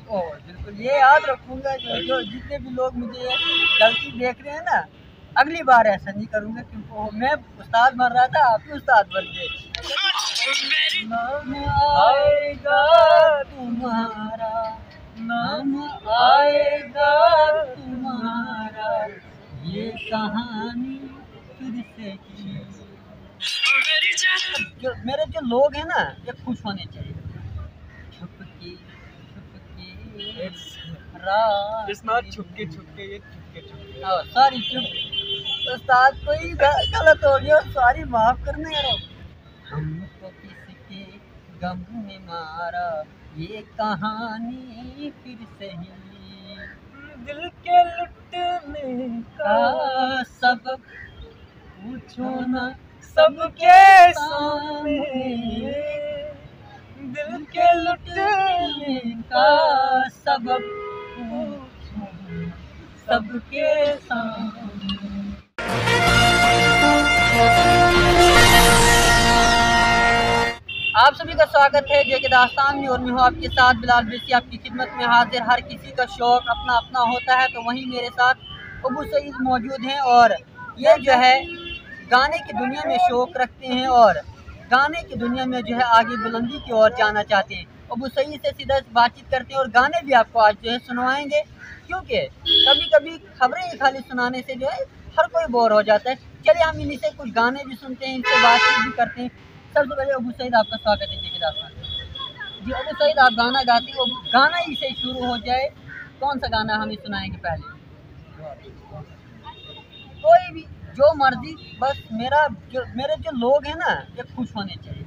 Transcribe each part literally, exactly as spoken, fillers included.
ओ बिल्कुल, ये याद रखूंगा। जो जो जितने भी लोग मुझे गलती देख रहे हैं ना, अगली बार ऐसा नहीं करूंगा, क्योंकि मैं उस्ताद बन रहा था, आप भी उस्ताद बन गए। नाम आएगा तुम्हारा, नाम आएगा तुम्हारा, ये कहानी फिर से की। जो मेरे जो लोग हैं ना, ये खुश होने चाहिए। छुपकी छुपकी रात, इट्स नॉट छुपके छुपके, ये चुपके चुपके। सॉरी चुप उस्ताद, कोई ग- गलत हो गया, सॉरी माफ करना यार। हमको किसके गम ने मारा, ये कहानी फिर से ही। दिल के लुटने का सबक पूछो ना सबके सामने, दिल के लुटने का सबक पूछो सबके सामने। आप सभी का स्वागत है जो कि दास्तान में, और मैं हूँ आपके साथ बिलाल बेसी, आपकी खिदमत में हाजिर। हर किसी का शौक अपना अपना होता है, तो वहीं मेरे साथ अबू सईद मौजूद हैं, और ये जो है गाने की दुनिया में शौक रखते हैं और गाने की दुनिया में जो है आगे बुलंदी की ओर जाना चाहते हैं। अबू सईद से सीधा बातचीत करते हैं और गाने भी आपको आज जो है सुनवाएंगे, क्योंकि कभी कभी खबरें ही खाली सुनाने से जो है हर कोई बोर हो जाता है। चलिए हम इन्हीं से कुछ गाने भी सुनते हैं, इनसे बातचीत भी करते हैं। सबसे पहले अबू सईद आपका स्वागत है जी दास्तान। जी अबू सईद, आप गाना गाते हो, गाना ही से शुरू हो जाए, कौन सा गाना हमें सुनाएंगे पहले? कोई भी, जो मर्जी, बस मेरा जो मेरे जो लोग हैं ना, ये खुश होने चाहिए।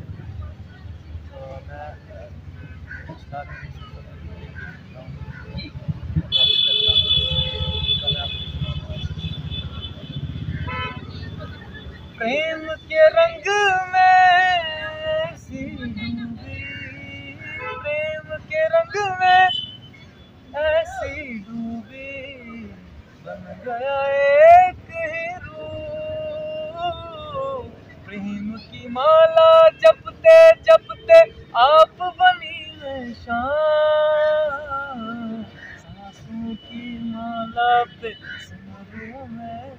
जी प्रेम के रंग में ऐसी डूबी, प्रेम के रंग में ऐसी डूबी, बन गया एक ही रूप। प्रेम की माला जपते जपते आप बनी है शाम, सांसों की माला पे सिमरू में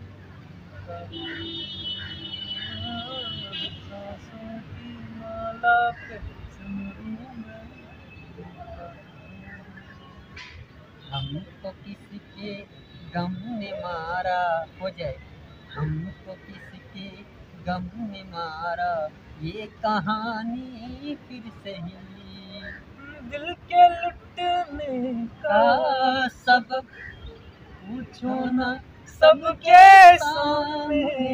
हमको किसके गम ने मारा, हो जाए, हमको किसके गम ने मारा, ये कहानी फिर से ही। दिल के लुटने का सबक पूछो ना सबके सामने,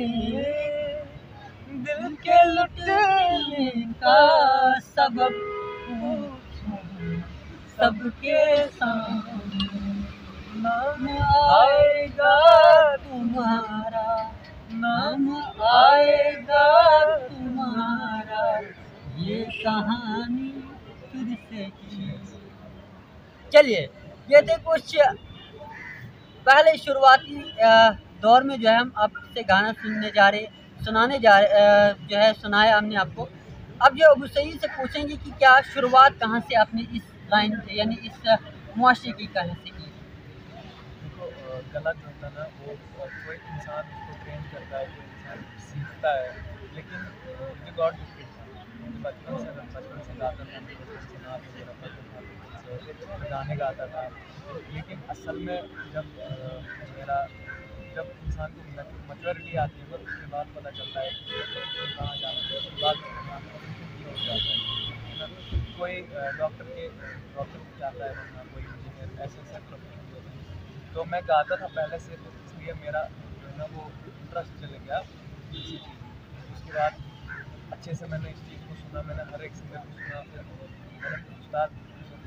दिल के लुटने का सबक पूछो सबके सामने। नाम आएगा तुम्हारा, नाम आएगा तुम्हारा, ये कहानी फिर से की। चलिए, ये थे कुछ पहले शुरुआती दौर में जो है हम आपसे गाना सुनने जा रहे, सुनाने जा रहे, जो है सुनाया हमने आपको। अब जो अबू सईद से पूछेंगे कि क्या शुरुआत कहाँ से आपने इस लाइन यानी इस मुआशरे की कहाँ से की? देखो, गला जो होता है ना, वो कोई इंसान उसको ट्रेन करता है, कोई इंसान सीखता है, लेकिन मुझे गॉड गिफ्टेड था। मुझे बचपन से बचपन से गाता था, बचपन से नाच वगैरह करता था, बचपन से गाने गाता था। लेकिन असल में जब मेरा जब इंसान को मैच्योरिटी आती है, तो उसके बाद पता चलता है कि कहाँ जाना है, उसके बाद हो जाता है। कोई डॉक्टर के डॉक्टर चाहता है बनना, कोई इंजीनियर, ऐसे ऐसे प्रोफेशन होते हैं। तो मैं गाता था पहले से, तो इसलिए मेरा जो है ना वो इंटरेस्ट चले गया इसी चीज़ में। उसके बाद अच्छे से मैंने इस चीज़ को सुना, मैंने हर एक सिंगर को सुना, फिर मैंने उस्ताद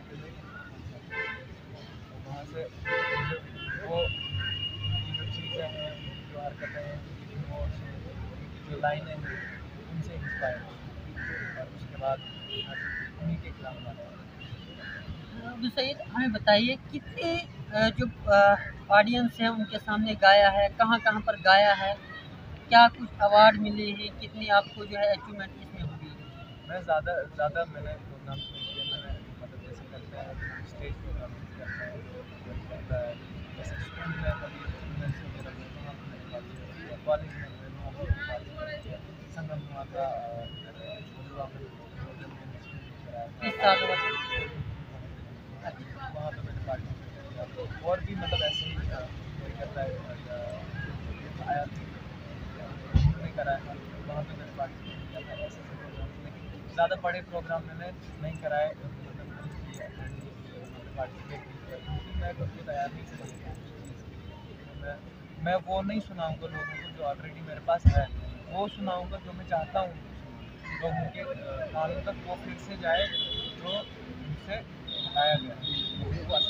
वहाँ से वो जो चीज़ें हैं, जो हरकतें हैं, वो जो लाइनें हैं, उनसे इंस्पायर हुआ, और उसके बाद उन्हीं के खिलाफ गाता। अबू सईद, हमें बताइए कितने जो ऑडियंस हैं उनके सामने गाया है, कहाँ कहाँ पर गाया है, क्या कुछ अवार्ड मिले हैं, कितनी आपको जो है अचीवमेंट इसमें हुई? मैं ज़्यादा ज़्यादा मैंने प्रोग्राम नहीं किया, मैंने मतलब जैसे करते हैं स्टेज प्रोग्राम, वहाँ पे मैंने पार्टिसिपेट किया। और भी मतलब ऐसे ही अ, कोई करता है अ, आया नहीं करा है, वहाँ पे मैंने पार्टिसिपेट किया था ऐसे ऐसे प्रोग्राम, लेकिन ज़्यादा बड़े प्रोग्राम मैंने नहीं कराए, मतलब नहीं किया पार्टिसिपेट नहीं किया, क्योंकि मैं कभी तैयार नहीं चली गया उस चीज़ के लिए। तो मैं मैं वो नहीं सुनाऊँगा लोगों को जो ऑलरेडी मेरे पास है, वो सुनाऊँगा जो मैं चाहता हूँ लोगों के अ, कानों तक वो फिर से जाए जो उनसे बताया गया वो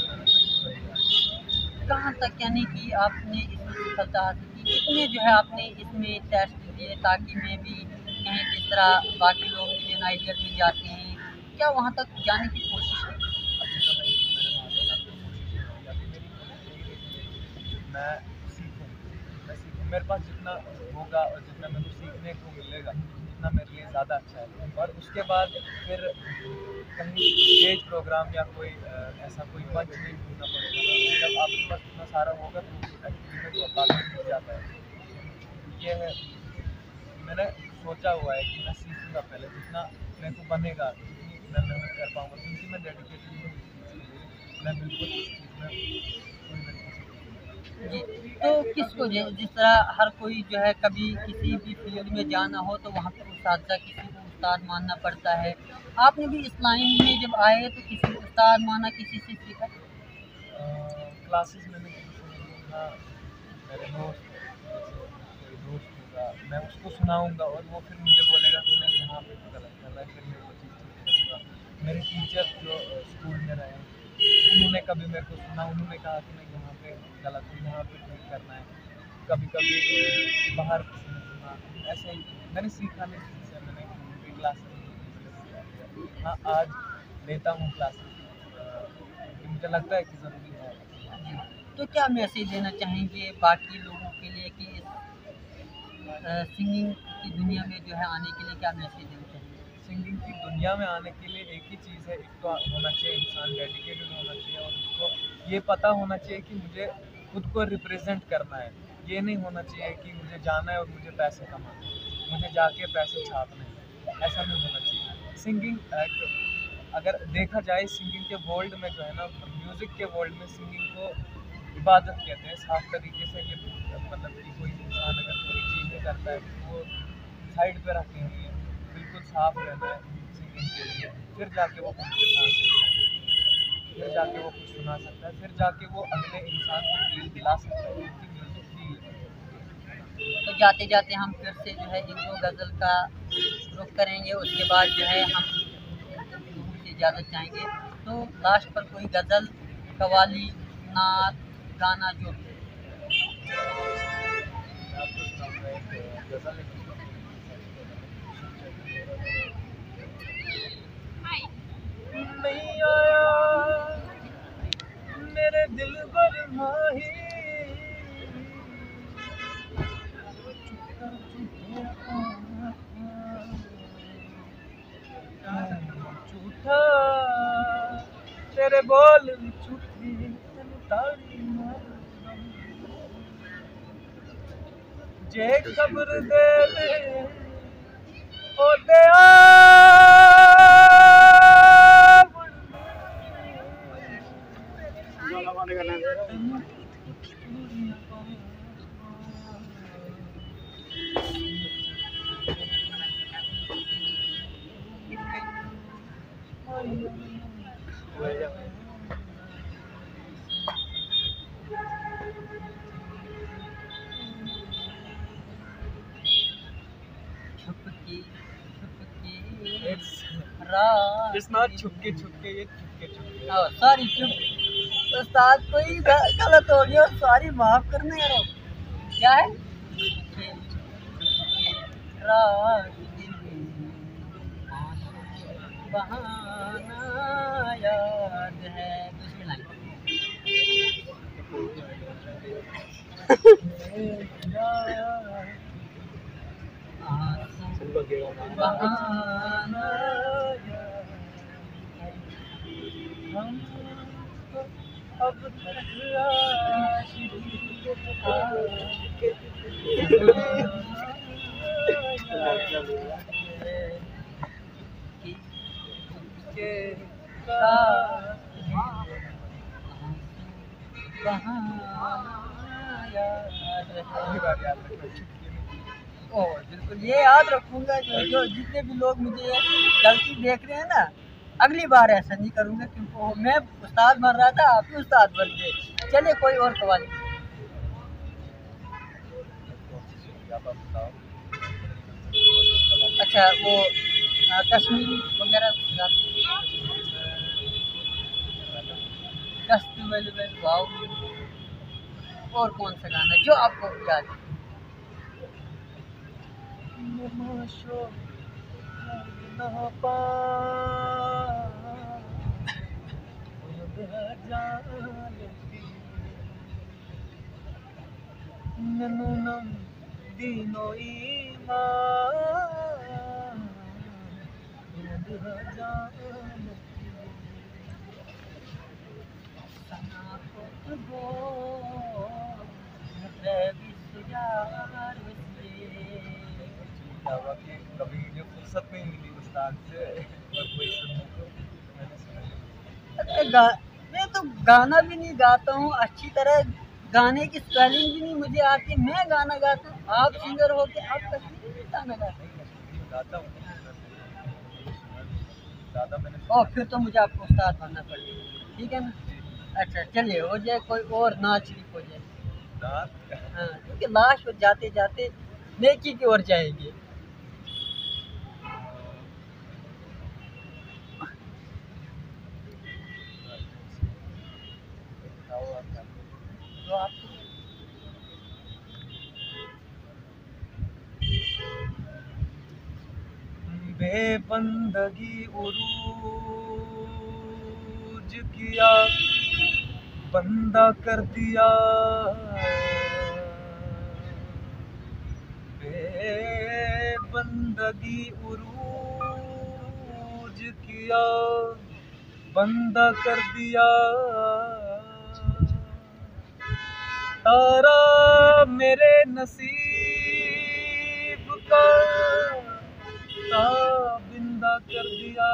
असल। कहाँ तक यानी कि आपने इसमें सफलता हासिल की, कितने जो है आपने इसमें टेस्ट दिए ताकि मैं भी कहीं किस तरह बाकी लोग इंडियन आइडियल में जाते हैं, क्या वहाँ तक जाने की कोशिश है? अभी तो नहीं, मैंने वहाँ पे जाने की कोशिश नहीं की। अभी मेरी कोशिश यही रहती है कि मैं सीखूँ, मैं सीखूँ, मेरे पास जितना होगा और जितना मेरे को सीखने को मिलेगा उतना मेरे लिए ज़्यादा अच्छा है। और उसके बाद फिर कहीं स्टेज प्रोग्राम या कोई अ, ऐसा कोई मंच नहीं ढूँढना पड़ेगा ना, जब आपके पास इतना सारा होगा तो एक्चुअली में बाकी मिल जाता है। ये है, मैंने सोचा हुआ है कि मैं सीखूँगा पहले, जितना मेरे को बनेगा, जितनी मैं मेहनत कर पाऊँगा, क्योंकि मैं डेडिकेटेड हूँ इस चीज़ के लिए, मैं बिल्कुल इस चीज़ में कोई ना कोई। जी, तो किसको जो जिस तरह हर कोई जो है कभी किसी भी फील्ड में जाना हो तो वहाँ पर उस्ताद किसी को उस्ताद मानना पड़ता है। आपने भी इस लाइन में जब आए तो किसी को उस्ताद माना, किसी से सीखा? क्लासेस मैंने किसी से नहीं सीखा, मेरे दोस्त जैसे कोई दोस्त होगा मैं उसको सुनाऊंगा और वो फिर मुझे बोलेगा कि नहीं यहाँ पे तो गलत कर रहा है, फिर मैं वो चीज़ ठीक करूँगा। मेरे टीचर जो स्कूल में रहे उन्होंने कभी मेरे को सुना, उन्होंने कहा कि नहीं यहाँ पे गलत है, यहाँ पे ठीक करना है। कभी कभी अ, बाहर किसी ने सुना, ऐसे ही मैंने सीखा नहीं किसी से, मैंने कोई क्लासेस। हाँ, आज लेता हूँ क्लासेस क्योंकि मुझे लगता है कि ज़रूरी है। जी, तो क्या मैसेज देना चाहेंगे बाकी लोगों के लिए कि इस सिंगिंग की दुनिया में जो है आने के लिए क्या मैसेज देना चाहेंगे? सिंगिंग की दुनिया में आने के लिए एक ही चीज़ है, एक तो होना चाहिए इंसान डेडिकेटेड होना चाहिए और उसको ये पता होना चाहिए कि मुझे खुद को रिप्रेजेंट करना है। ये नहीं होना चाहिए कि मुझे जाना है और मुझे पैसे कमाने हैं, मुझे जाके पैसे छापने हैं, ऐसा नहीं होना चाहिए। सिंगिंग एक अगर देखा जाए सिंगिंग के वर्ल्ड में जो है ना, म्यूज़िक के वर्ल्ड में सिंगिंग को इबादत कहते हैं। साफ तरीके से ये मतलब कि कोई इंसान अगर कोई चीज़ भी करता है तो वो साइड पे रखनी हुई है, बिल्कुल साफ रहना है सिंगिंग के लिए, फिर जाके वो कुछ सुना सकता है, फिर जाके वो कुछ सुना सकता है, फिर जाके वो अगले इंसान को फील दिला सकता है, क्योंकि म्यूज़िक फील है। तो जाते जाते हम फिर से जो है एक दो गज़ल का रुख करेंगे, उसके बाद जो है हम लोगों से इजाज़त चाहेंगे। तो लास्ट पर कोई गज़ल, कव्वाली, नात, गाना जो भी। मैं आपको सुनाऊंगा एक गज़ल है नहीं आया मेरे दिल पर माही झूठा तेरे बोल झूठी ताड़ी जे कब्र दे दे ओ दे छुपके छुपके It's रात it's not छुपके छुपके, ये छुपके छुपके। ओ सॉरी चुप उस्ताद कोई ग- गलत हो गया, सॉरी माफ करना यार। क्या है? छुपके छुपके रात दिन आंसू बहाना याद है। दूसरी लाइन। आंसू बहाना हम अब तक के साथ बहाना याद है। अगली बार याद रखना चुटकी में। ओह बिल्कुल, ये याद रखूंगा। जो जो जितने भी लोग मुझे गलती देख रहे हैं ना, अगली बार ऐसा नहीं करूंगा, क्योंकि वो मैं उस्ताद बन रहा था, आप भी उस्ताद बन गए। चलिए कोई और सवाल। आप आप बताओ। अच्छा, वो आ, कश्मीरी वगैरह गाते हैं? दस्त वेल वेल वाओ। और कौन सा गाना जो आपको याद है? नमाशो ना पा ननुनम दीनो ईमान कभी मुझे फुर्सत नहीं मिली उस्ताद से और कोई सुनने को मैंने सुना। अरे गा, मैं तो गाना भी नहीं गाता हूँ अच्छी तरह, गाने की स्पेलिंग भी नहीं मुझे आती। मैं गाना गाता हूँ, आप सिंगर हो के आप कश्मीरी में गाना गाते हैं? गाता हूँ ज़्यादा मैंने और फिर तो मुझे आपको उस्ताद बनना पड़ेगा, ठीक है ना? अच्छा चलिए, हो जाए कोई और नाच भी हो जाए। नाच हाँ, क्योंकि लाश और जाते जाते नेकी की ओर जाएगी। बताओ आप क्या तो आप बेबंदगी उरूज किया बंदा कर दिया बेबंदगी उरूज किया बंदा कर दिया तारा मेरे नसीब का बिंदा कर दिया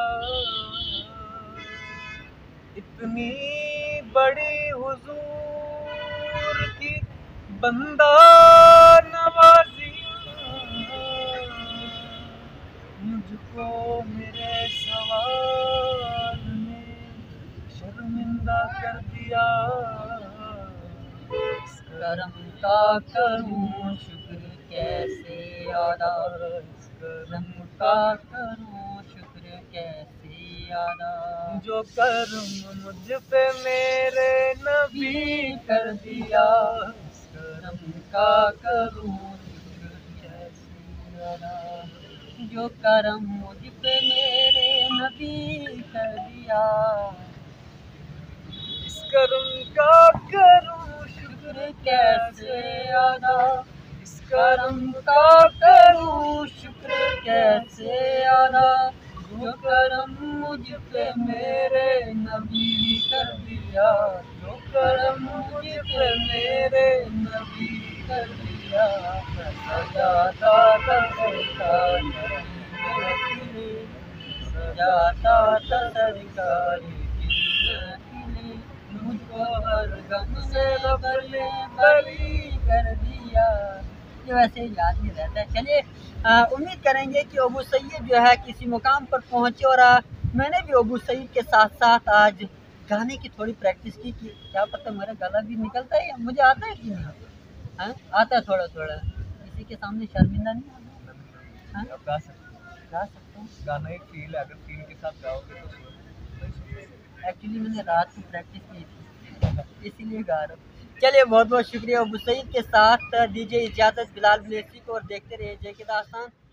इतनी बड़ी हुजूर की बंदा नवाजियां मुझको मेरे सवाल ने शर्मिंदा कर दिया करम का करूं शुक्र कैसे अदा, करम का करूं शुक्र कैसे अदा, जो कर्म मुझ पे मेरे नबी कर दिया करम का करूं शुक्र कैसे अदा, जो करम मुझ पे मेरे नबी कर दिया। इस कर्म का करूं शुक्र कैसे अदा, इस करम का करूं शुक्र कैसे अदा, जो करम मुझ पे मेरे नबी कर दिया, जो करम मुझ पे मेरे नबी कर दिया। सजाता था सरकार सजाता था सरकार मुझको हर गम से बरले बरी कर दिया। ये वैसे याद नहीं रहता है। चलिए उम्मीद करेंगे कि अबू सईद जो है किसी मुकाम पर पहुंचे, और आ, मैंने भी अबू सईद के साथ साथ आज गाने की थोड़ी प्रैक्टिस की कि क्या पता मेरा गला भी निकलता है या मुझे आता है कि नहीं। हाँ आता है थोड़ा थोड़ा, किसी के सामने शर्मिंदा नहीं होता। हाँ आप गा सकते हो गा सकता हूँ। गाना एक फील है, अगर फील के साथ गाओगे तो एक्चुअली मैंने रात को प्रैक्टिस की थी इसीलिए गा रहा हूँ। चलिए बहुत बहुत शुक्रिया। अबू सईद के साथ दीजिए इजाज़त बिलाल ब्लेसी को, और देखते रहिए जे के दास्तान।